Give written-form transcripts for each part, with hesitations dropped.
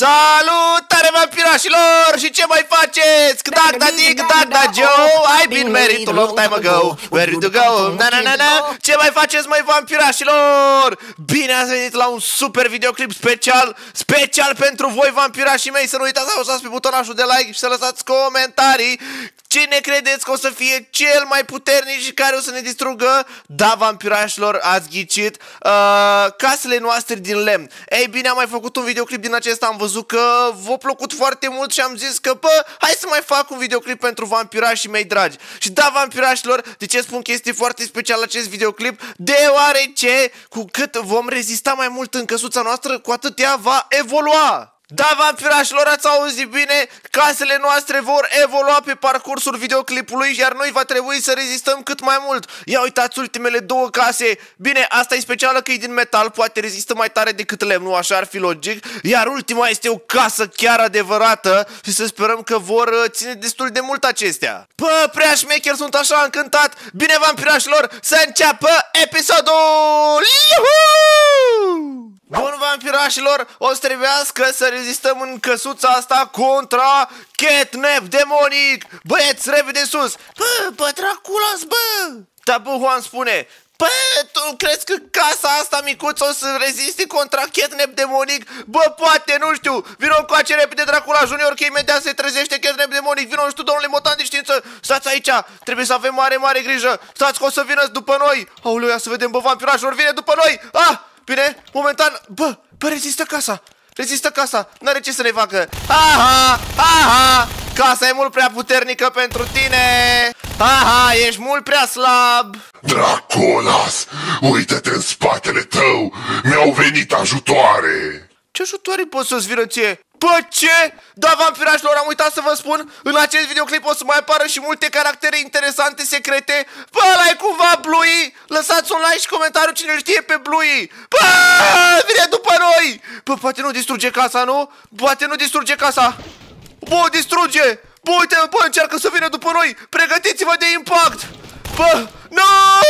Salutare vampirașilor! Și ce mai faceți? Cdac da dic, cdac da Joe. I've been married a long time ago. Where did you go? Na na na na. Ce mai faceți, mai vampirașilor? Bine ați venit la un super videoclip special pentru voi, vampirașii mei. Să nu uitați să apăsați pe butonașul de like și să lăsați comentarii. Cine credeți că o să fie cel mai puternic și care o să ne distrugă? Da, vampirașilor, ați ghicit, casele noastre din lemn. Ei bine, am mai făcut un videoclip din acesta. Am văzut că v-a plăcut foarte mult și am zis că, hai să mai fac un videoclip pentru vampirașii mei dragi. Și da, vampirașilor, de ce spun că este foarte special acest videoclip? Deoarece cu cât vom rezista mai mult în căsuța noastră, cu atât ea va evolua. Da, vampirașilor, ați auzit bine, casele noastre vor evolua pe parcursul videoclipului, iar noi va trebui să rezistăm cât mai mult. Ia uitați ultimele două case. Bine, asta e specială că e din metal, poate rezistă mai tare decât lemnul, așa ar fi logic. Iar ultima este o casă chiar adevărată și să sperăm că vor ține destul de mult acestea. Prea șmecher, sunt așa încântat. Bine, vampirașilor, să înceapă episodul! Iuhu! Bun, vampirașilor, o să trebuiască să rezistăm în căsuța asta contra catnap demonic. Băieți, repede sus. Bă, Draculas, bă. Da, bă, Juan spune. Bă, tu crezi că casa asta micuță o să reziste contra catnap demonic? Bă, poate, nu știu. Vino încoace repede, Dracula Junior, că imediat se trezește catnap demonic. Vino, nu știu, domnule motan de știință. Stați aici, trebuie să avem mare grijă. Stați că o să vină după noi. Aoleu, ia să vedem, bă, vampirașilor, vine după noi. Bine, momentan, bă, rezistă casa. Rezistă casa, n-are ce să ne facă. Aha, casa e mult prea puternică pentru tine. Aha, ești mult prea slab. Draculas, uită-te în spatele tău, mi-au venit ajutoare. Ce ajutoare poți să-ți vină ție? Bă, ce? Da, vampirașilor, am uitat să vă spun, în acest videoclip o să mai apară și multe caractere interesante, secrete. Bă, ăla-i cumva Bluey? Lăsați un like și comentariu cine știe pe Bluey. Bă, vine după noi. Bă, poate nu distruge casa, nu? Poate nu distruge casa. Bă, distruge. Bă, uite, bă, încearcă să vină după noi. Pregătiți-vă de impact. Bă, nu!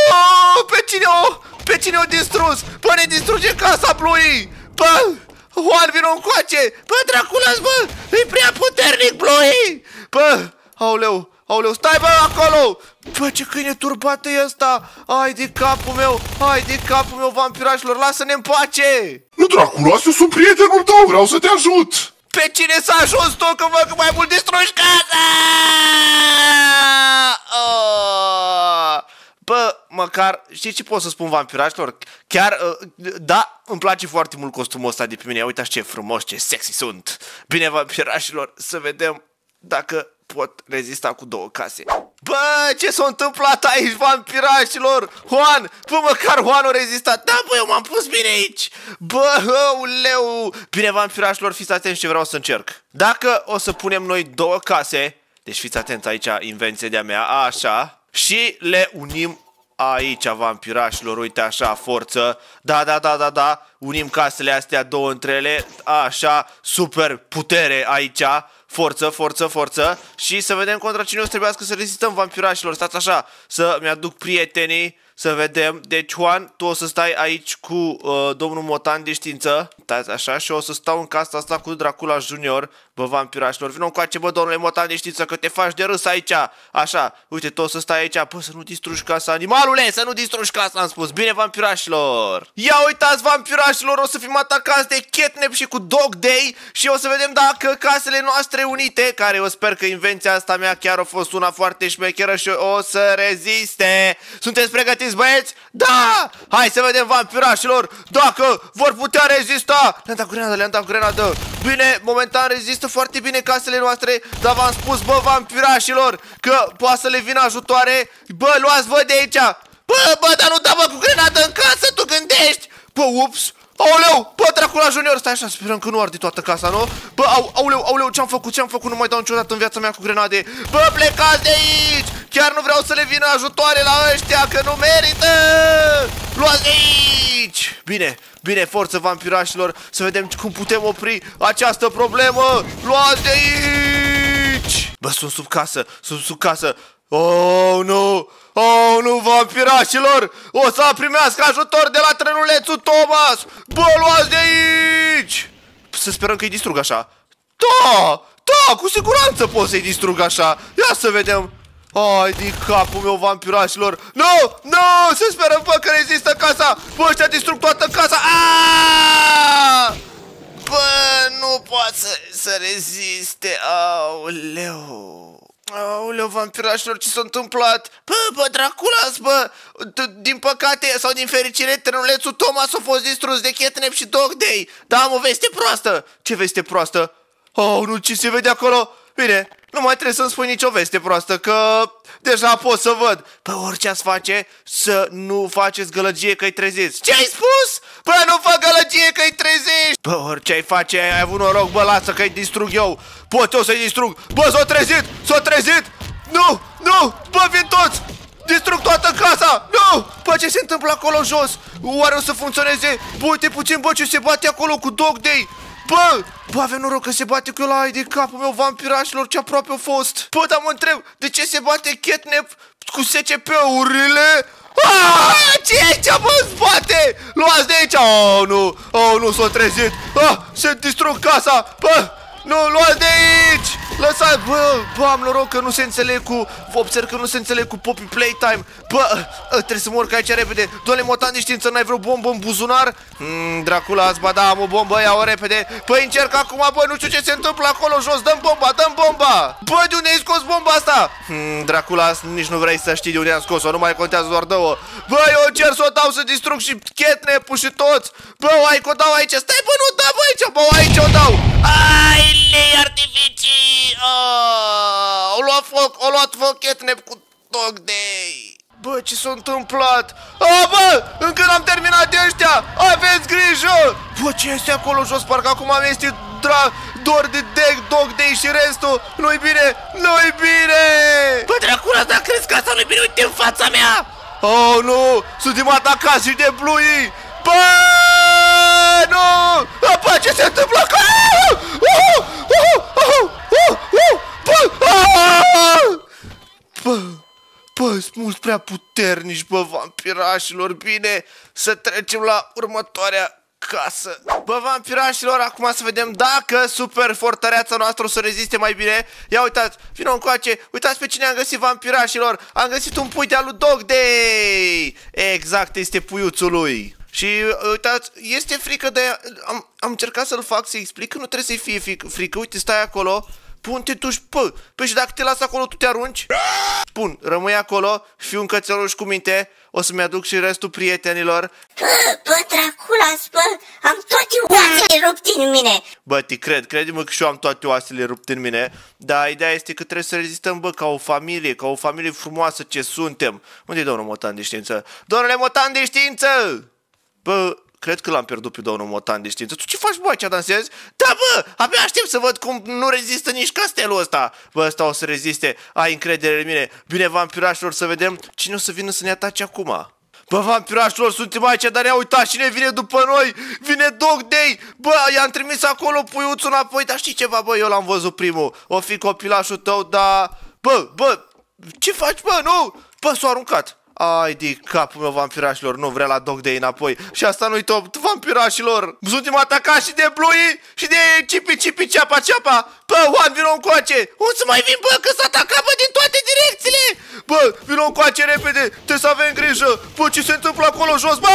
Pe cine o distrus? Bă, ne distruge casa, Bluey. Bă, Juan, vino încoace! Bă, Draculas, bă! E prea puternic, Bluey! Bă, aoleu, stai, bă, acolo! Bă, ce câine turbat e ăsta! Hai de capul meu, vampirașilor, lasă-ne în pace! Nu, Draculas, eu sunt prietenul tău, vreau să te ajut! Pe cine s-a ajuns tu, că văd că mai mult distrugi casa! Bă, măcar, știi ce pot să spun, vampirașilor? Chiar, da, îmi place foarte mult costumul ăsta de pe mine. Uitați ce frumos, ce sexy sunt. Bine, vampirașilor, să vedem dacă pot rezista cu două case. Bă, ce s-a întâmplat aici, vampirașilor? Juan, bă, măcar Juan a rezistat. Da, bă, eu m-am pus bine aici. Bă, uleu. Bine, vampirașilor, fiți atenți ce vreau să încerc. Dacă o să punem noi două case, deci fiți atenți aici, invenție de-a mea, așa, și le unim aici, vampirașilor, uite așa, forță. Da, unim casele astea două între ele, așa, super putere aici. Forță. Și să vedem contra cine o să trebuiască să rezistăm, vampirașilor. Stați așa, să-mi aduc prietenii, să vedem. Deci, Juan, tu o să stai aici cu domnul motan de știință. Stați așa, și o să stau în casa asta cu Dracula Junior. Bă, vampirașilor, vină încoace, bă, domnule motan de știință, că te faci de râs aici. Așa, uite, tu o să stai aici. Bă, să nu distrugi casa, animalule, să nu distrugi casa, am spus. Bine, vampirașilor. Ia uitați, vampirașilor, o să fim atacați de catnap și cu dog day. Și o să vedem dacă casele noastre unite, care eu sper că invenția asta mea chiar a fost una foarte șmecheră și o să reziste. Sunteți pregătiți, băieți? Da! Hai să vedem, vampirașilor, dacă vor putea rezista. Le-am dat grenadă. Bine, momentan rezistă foarte bine casele noastre, dar v-am spus, bă, vampirașilor, că poate să le vină ajutoare. Bă, luați-vă de aici. Bă, dar nu da, bă, cu grenadă în casă, tu gândești. Bă, ups. Aoleu, bă, Dracula Junior, stai așa, sperăm că nu arde toată casa, nu? Bă, aoleu, ce-am făcut? Nu mai dau niciodată în viața mea cu grenade. Bă, plecați de aici! Chiar nu vreau să le vină ajutoare la ăștia, că nu merită! Luați de aici! Bine, forță, vampirașilor, să vedem cum putem opri această problemă! Luați de aici! Bă, sunt sub casă. Oh, nu, vampirașilor! O să primească ajutor de la trenulețul Thomas! Bă, luați de aici! să sperăm că îi distrug așa. Da, da, cu siguranță pot să-i distrug așa. Ia să vedem. Ai din capul meu, vampirașilor. Nu, nu, să sperăm, bă, că rezistă casa. Bă, ăștia distrug toată casa. Aaaa! Bă, nu poate să reziste. Aoleu. Aoleu, vampirașilor, ce s-a întâmplat? Bă, Draculas, bă. Din păcate, sau din fericire, trenulețul Thomas a fost distrus de Catnap și Dog Day. Da, am o veste proastă. Ce veste proastă? Oh, nu, ce se vede acolo? Bine, nu mai trebuie să-mi spui nicio veste proastă, că deja pot să văd. Bă, orice ați face, să nu faceți gălăgie că-i treziți. Ce ai spus? Bă, nu fac gălăgie că-i treziști. Bă, orice ai face, ai avut noroc, bă, lasă că-i distrug eu. Pot eu să-i distrug. Bă, s-a trezit, s-a trezit. Nu, nu, bă, vin toți. Distrug toată casa. Nu, bă, ce se întâmplă acolo jos? Oare o să funcționeze? Bă, uite puțin, bă, ce se bate acolo cu Dog Day. Bă, avem noroc că se bate cu el. Ai de capul meu, vampirașilor, ce aproape a fost. Bă, dar mă întreb, de ce se bate Catnap cu SCP-urile? Ce e aici, bă, în spate? Luați de aici. Oh, nu, s-a trezit. Se distrug casa. Bă, nu, luați de aici. Lăsați, bă, am noroc că nu se înțeleg cu... Observ că nu se înțeleg cu Poppy Playtime. Bă, trebuie să mă urc aici repede. Doamne, motan de știință, n-ai vreo bombă în buzunar? Draculas, ba da, am o bombă, ia-o repede. Păi încerc acum, bă, nu știu ce se întâmplă acolo jos. Dăm bomba, dăm bomba. Bă, de unde ai scos bomba asta? Draculas, nici nu vrei să știi de unde am scos-o, nu mai contează, doar dă-o. Bă, eu încerc să o dau să distrug și Catnap-ul și toți. Bă, hai că o dau aici. Stai, bă, nu da, bă, aici, bă, aici o dau. Ai, lei artificii. O luat foc Catnap cu Dog Day. Bă, ce s-a întâmplat? Bă, încă n-am terminat de ăștia. Aveți grijă. Bă, ce este acolo jos? Parcă acum am este dor de Dog Day și restul. Nu-i bine, nu-i bine. Bă, Dracula, dar crezi că asta nu-i bine? Uite în fața mea. Oh, nu, suntem atacați și de Bluey. Bă, nu. Bă, ce se întâmplă acolo? Bă, sunt mult prea puternici, bă, vampirașilor. Bine, să trecem la următoarea casă. Bă, vampirașilor, acum să vedem dacă super fortăreața noastră o să reziste mai bine. Ia uitați, vină încoace. Uitați pe cine am găsit, vampirașilor. Am găsit un pui de-al lui Dog Day. Exact, este puiuțul lui. Și uitați, este frică de... Am încercat să-l fac să explic că nu trebuie să-i fie frică. Uite, stai acolo. Bun, te duci, bă, păi și dacă te las acolo, tu te arunci? Bun, rămâi acolo, fiu un cățeluș cu minte. O să-mi aduc și restul prietenilor. Bă, Draculas, bă, am toate oasele rupte în mine. Bă, te cred, crede-mă că și eu am toate oasele rupte în mine. Dar ideea este că trebuie să rezistăm, bă, ca o familie frumoasă ce suntem. Unde-i domnul Motan de știință? Domnule Motan de știință! Bă, cred că l-am pierdut pe domnul Motan de știință. Tu ce faci, bă, aici dansezi? Da, bă, abia aștept să văd cum nu rezistă nici castelul ăsta. Bă, ăsta o să reziste, ai încredere în mine. Bine, vampirașilor, să vedem cine o să vină să ne atace acum. Bă, vampirașilor, suntem aici, dar ia uitați, cine vine după noi? Vine Dog Day. Bă, i-am trimis acolo puiuțul înapoi. Dar știi ceva, bă, eu l-am văzut primul. O fi copilașul tău, dar... Bă, ce faci, bă, nu? Bă, s-a aruncat. Ai de capul meu, vampirașilor, nu vrea la Dog Day înapoi. Și asta nu-i top, vampirașilor. Suntem atacați și de Bluey și de Cipi, ceapa. Bă, Juan, vino încoace. Unde să mai vin, bă, că s-a atacat, bă, din toate direcțiile. Bă, vino încoace repede, trebuie să avem grijă. Bă, ce se întâmplă acolo jos, bă?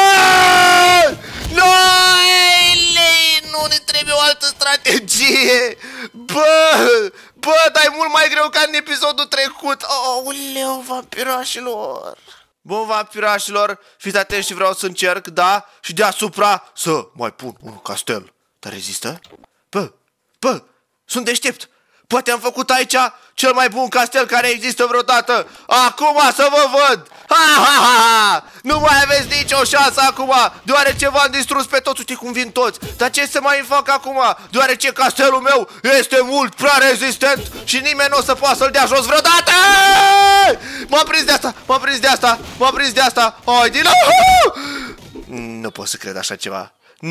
Nu ne trebuie o altă strategie. Bă, dar e mult mai greu ca în episodul trecut. Aoleu, vampirașilor. Bun, vampirașilor, fiți atenți și vreau să încerc, da? Și deasupra să mai pun un castel. Dar rezistă? Bă, sunt deștept. Poate am făcut aici cel mai bun castel care există vreodată. Acum să vă văd. Ha! Nu mai aveți nicio șansă acum, deoarece v-am distrus pe toți. Uite cum vin toți. Dar ce să mai fac acum? Deoarece castelul meu este mult prea rezistent și nimeni nu o să poată să-l dea jos vreodată. M-am prins de asta. Hai, din nou! Nu pot să cred așa ceva.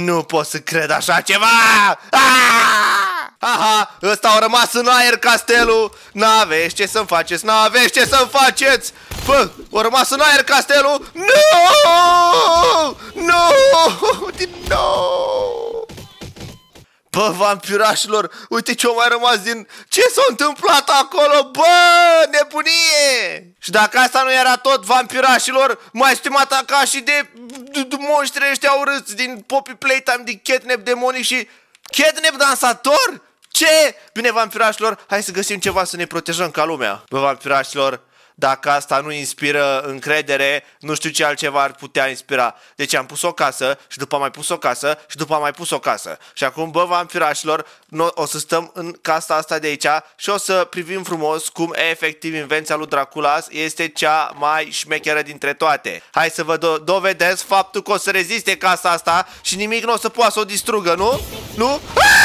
Aha, ăsta a rămas în aer castelul. N-aveți ce să-mi faceți. Bă, a rămas în aer castelul. Nu! Din nou! Bă, vampirașilor, uite ce-o mai rămas din... Ce s-a întâmplat acolo, bă, nebunie! Și dacă asta nu era tot, vampirașilor, mai suntem atacați și de monștri ăștia urâți din Poppy Playtime, din Catnap demonic și Catnap dansator? Ce? Bine, vampirașilor, hai să găsim ceva să ne protejăm ca lumea. Bă, vampirașilor, dacă asta nu inspiră încredere, nu știu ce altceva ar putea inspira. Deci am pus o casă și după am mai pus o casă și după am mai pus o casă. Și acum, bă, vampirașilor, o să stăm în casa asta de aici și o să privim frumos cum efectiv invenția lui Draculas este cea mai șmecheră dintre toate. Hai să vă dovedesc faptul că o să reziste casa asta și nimic nu o să poată să o distrugă, nu? Nu?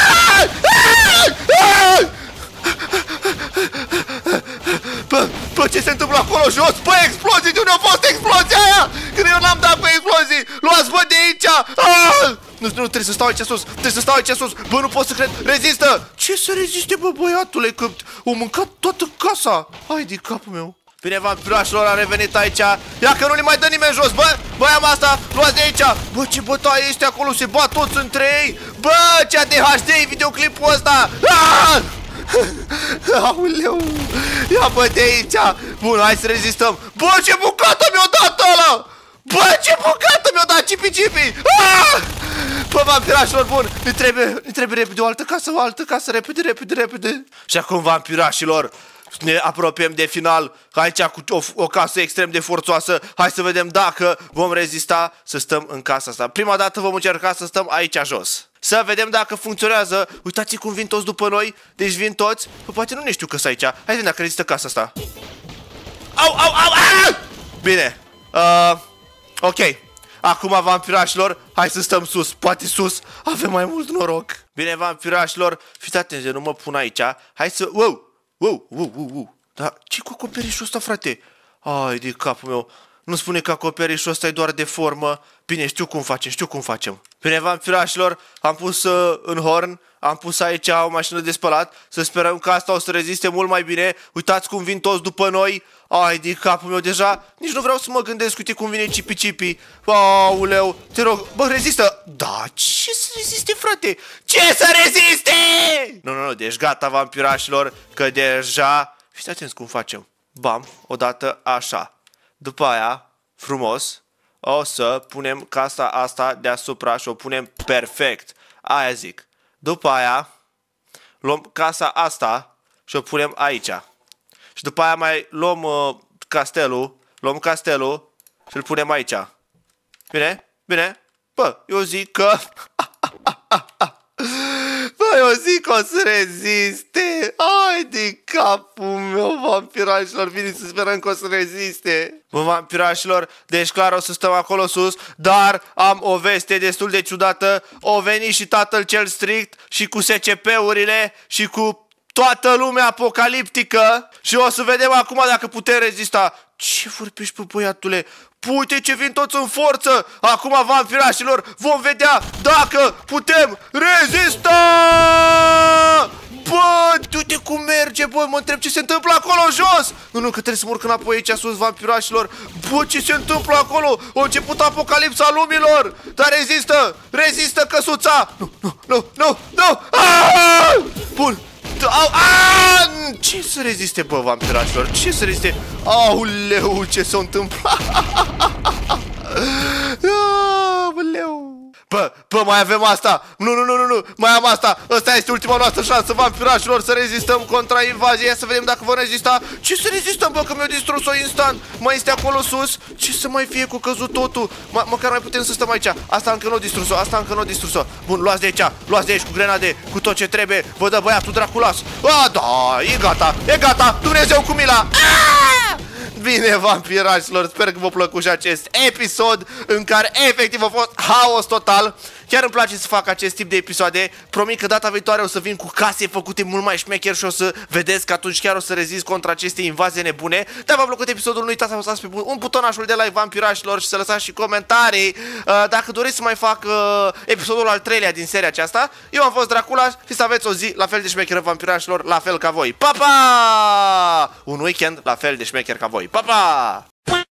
Bă, ce se întâmplă acolo jos? Bă, explozii! De unde a fost explozia aia? Când eu n-am dat pe explozii! Luați, bă, de aici! Nu, trebuie să stau aici sus! Trebuie să stau aici sus! Bă, nu pot să cred! Rezistă! Ce să reziste, bă, băiatule? Că au mâncat toată casa! Hai de capul meu! Bine, vampirașilor, a revenit aici. Ia că nu le mai dă nimeni jos, bă! Bă, am asta! Luați de aici! Bă, ce bătaie este acolo! Se bat toți între ei! Bă, ce ADHD e videoclipul ăsta! Aoleu! Ia, bă, de aici! Bun, hai să rezistăm! Bă, ce bucată mi-o dat ăla! Bă, ce bucată mi-o dat Cipi! Bă, vampirașilor, bun! Ne trebuie repede o altă casă, repede! Și acum, vampirașilor, ne apropiem de final. Aici cu o casă extrem de forțoasă. Hai să vedem dacă vom rezista să stăm în casa asta. Prima dată vom încerca să stăm aici jos. Să vedem dacă funcționează. Uitați cum vin toți după noi. Deci vin toți. Păi, poate nu ne știu că sunt aici. Hai să vedem dacă rezistă casa asta. Au! Bine. Ok. Acum, vampirașilor, hai să stăm sus. Poate sus avem mai mult noroc. Bine, vampirașilor, fiți atenți, nu mă pun aici. Hai să... Wow! Dar ce cu acoperișul ăsta, frate? Ai de capul meu. Nu spune că acoperișul ăsta e doar de formă. Bine, știu cum facem. Bine, vampirașilor, am pus în horn, am pus aici o mașină de spălat. Să sperăm că asta o să reziste mult mai bine. Uitați cum vin toți după noi. Ai de capul meu deja. Nici nu vreau să mă gândesc. Uite cum vine Cipi. Auleu, te rog. Bă, rezistă. Da, ce să reziste, frate? Ce să reziste? Nu, deci gata, vampirașilor, că deja... Fiți atenți cum facem. Bam, odată așa. După aia, frumos, o să punem casa asta deasupra și o punem perfect. Aia zic. După aia, luăm casa asta și o punem aici. Și după aia mai luăm castelul, și îl punem aici. Bine? Bă, eu zic că... Bă, eu zic că o să reziste. Ai de capul meu, vampirașilor. Bine să sperăm că o să reziste. Bă, vampirașilor, deci clar o să stăm acolo sus. Dar am o veste destul de ciudată. O veni și tatăl cel strict și cu SCP-urile și cu toată lumea apocaliptică. Și o să vedem acum dacă putem rezista. Ce vorbești, bă, băiatule? Uite ce vin toți în forță! Acum, vampirașilor, vom vedea dacă putem rezista! Bă, uite cum merge, bă, mă întreb ce se întâmplă acolo jos! Nu, că trebuie să mă urc înapoi aici sus, vampirașilor! Bă, ce se întâmplă acolo? A început apocalipsa lumilor! Dar rezistă căsuța! Nu! Bun! Ce să reziste, bă, vampirașilor? Ce să reziste? Auleu, ce s-a întâmplat? Auleu. Bă, mai avem asta. Nu, mai am asta. Asta este ultima noastră șansă, vampirașilor, să rezistăm contra invaziei. Ia să vedem dacă vom rezista. Ce să rezistăm, bă, că mi-au distrus-o instant. Mai este acolo sus. Ce să mai fie cu căzut totul? Măcar mai putem să stăm aici. Asta încă nu a distrus-o. Bun, luați de aici cu grenade, cu tot ce trebuie. Vă dă băiatul Draculas. Da, e gata. Dumnezeu cu mila. Bine, vampirașilor, sper că v-a plăcut și acest episod în care efectiv a fost haos total. Chiar îmi place să fac acest tip de episoade. Promit că data viitoare o să vin cu case făcute mult mai șmecher și o să vedeți că atunci chiar o să rezist contra acestei invazii nebune. Dacă v-a plăcut episodul, nu uitați să apăsați pe un butonașul de like, vampirașilor, și să lăsați și comentarii. Dacă doriți să mai fac episodul al 3-lea din seria aceasta. Eu am fost Dracula și să aveți o zi la fel de șmecheră, vampirașilor, la fel ca voi. Pa, pa! Un weekend la fel de șmecher ca voi. Pa, pa!